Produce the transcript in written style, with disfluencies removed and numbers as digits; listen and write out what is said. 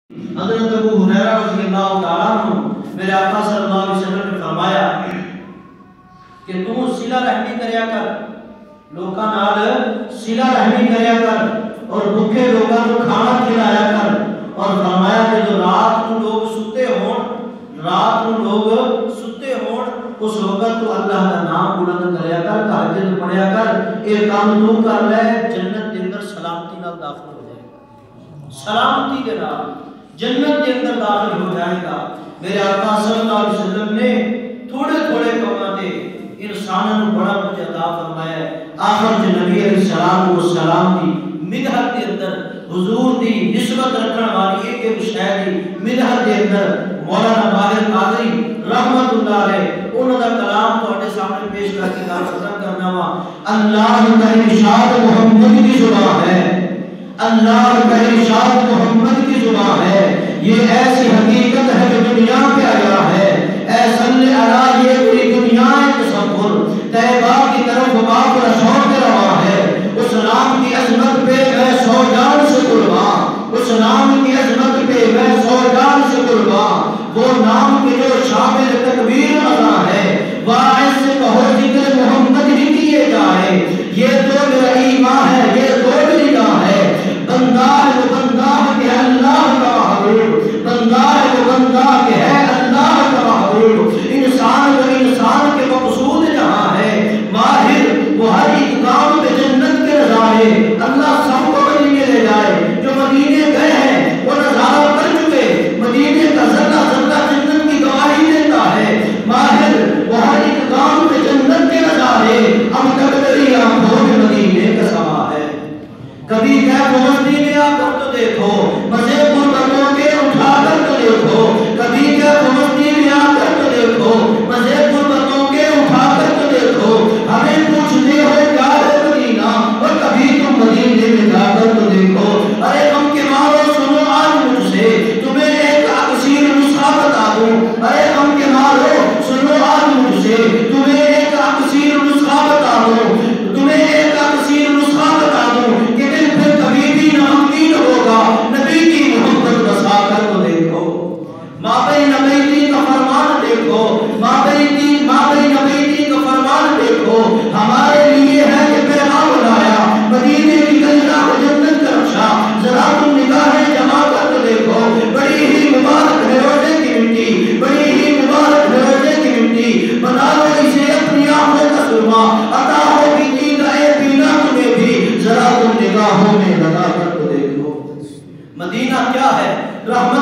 حضرت ابو ہریرہ رضی اللہ تعالیٰ عنہ میرے آقا صلی اللہ علیہ وسلم نے فرمایا کہ تو صلہ رحمی کریا کر، لوکاں نال صلہ رحمی کریا کر اور بھوکے لوکاں کو کھانا کھلایا کر، اور فرمایا کہ جو رات کو لوگ ستے ہون اس وقت تو اللہ کا نام بلند کریا کر، تہجد پڑھیا کر، یہ کام تو کر لے، جنت کے اندر سلامتی نال داخل ہو جائے گا، سلامتی کے نال جنت کے اندر داخل ہو جائے گا۔ میرے آقا صلی اللہ علیہ وسلم نے تھوڑے تھوڑے کاماں تے انسانوں کو بڑا کچھ عطا فرمایا ہے۔ آخر نبی علیہ السلام دی مدحت کے اندر حضور دی نسبت رکھن والی ایک شے دی مدحت کے اندر مولانا باہر قادری رحمت اللہ علیہ انہوں کا کلام تواڈے سامنے پیش کر کے گل ختم کرنا وا۔ اللہ کا ارشاد محمد کی زبان ہے، اللہ کا ارشاد محمد کی زبان ہے، یہ ایسی حقیقت ہے جو دنیا پہ آیا ہے، اے صلی علی یہ پوری دنیا ہے تصور، طیبہ کی طرف باپ رسول کے روا ہے، اس نام کی عظمت پہ میں 100 جان سے قربان، اس نام کی عظمت پہ میں 100 جان سے قربان، وہ نام کے جو شامل تکبیر ادا ہے، واعظ سے کہو ذکر محمد ہی کیے جائے، یہ تو میرا ایمان ہے، یہ تو میری راہ ہے، بندہ ہے وہ بندہ کہ ہے اللہ کا محبوب، بندہ ہے وہ بندہ کہ ہے اللہ کا محبوب، انسان وہ انسان کے مقصود جہاں ہے، ماہر وہ ہر ایک کام پہ جنت کے نظارے، اللہ سب کو مدینے لے جائے، جو مدینے گئے ہیں وہ نظارہ کر چکے، مدینے کا ذرہ ذرہ جنت کی گواہی دیتا ہے، ماہر وہ ہر ایک کام پہ جنت کے نظارے، اب تک میری آنکھوں میں مدینے کا سما ہے۔ کبھی کہہ مستی میں آ کر تو دیکھو، مزے قربتوں کے اٹھا کر تو دیکھو، کبھی کہہ مستی میں آ کر تو دیکھو، مزے قربتوں کے اٹھا کر تو دیکھو، ہمیں پوچھتے ہو کیا ہے مدینہ، اور کبھی تم مدینے میں جا کر تو دیکھو۔ ارے ہم کے مارو سنو آج مجھ سے، تمہیں ایک اکثیر نسخہ بتا دوں، ارے ہم کے مارو سنو آج مجھ سے، تمہیں ایک اکثیر نسخہ بتا دوں، تمہیں ایک اکثیر نسخہ بتا دوں کہ دل پھر کبھی بھی نامید ہوگا، نبی کی محبت بسا کر تو دیکھو، مابین بیتی کا فرمان دیکھو، مابین بیتی کا فرمان دیکھو، ہمارے لیے ہے کہ پیغام لایا، مدینے کی گلیاں جنت کا نقشہ، ذرا تم نگاہیں جما کر تو دیکھو، بڑی ہی مبارک ہے روزے کی مٹی، بڑی ہی مبارک ہے روزے کی مٹی، بنا لو اسے اپنی آنکھوں کا سرما، عطا ہوگی دید اے بینا تمہیں بھی، ذرا تم نگاہوں میں لگا کر تو دیکھو۔ مدینہ کیا ہے؟ رحمت